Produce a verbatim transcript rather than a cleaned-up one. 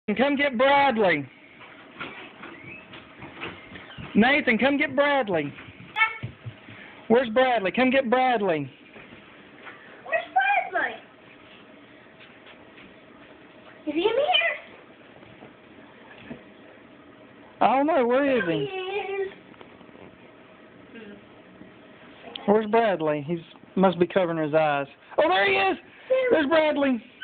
Come get Bradley. Nathan, come get Bradley. Where's Bradley? Come get Bradley. Where's Bradley? Is he in here? I don't know. Where is he? He is. Where's Bradley? He must be covering his eyes. Oh, there he is. There's Bradley.